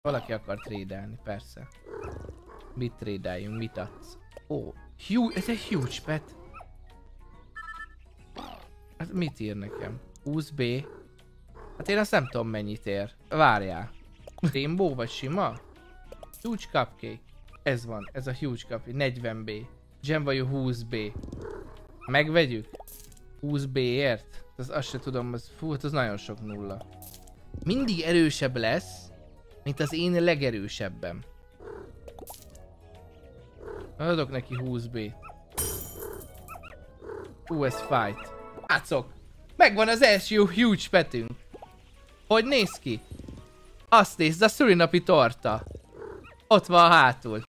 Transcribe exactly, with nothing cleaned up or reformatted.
Valaki akar trédelni, persze. Mit trédeljünk, mit adsz? Ó, huge, ez egy huge pet. Hát mit ír nekem? húsz bé. Hát én azt nem tudom mennyit ér. Várjál. Rainbow vagy sima? Huge cupcake. Ez van, ez a huge cupcake. negyven bé. Gem vagy húsz bé. Megvegyük? húsz béért? Az, azt se tudom, az, fú, az nagyon sok nulla. Mindig erősebb lesz, mint az én legerősebben. Adok neki húsz bé. Ú, ez fight. Látszok! Megvan az első huge petünk. Hogy néz ki? Azt nézd, a szülinapi torta. Ott van hátul.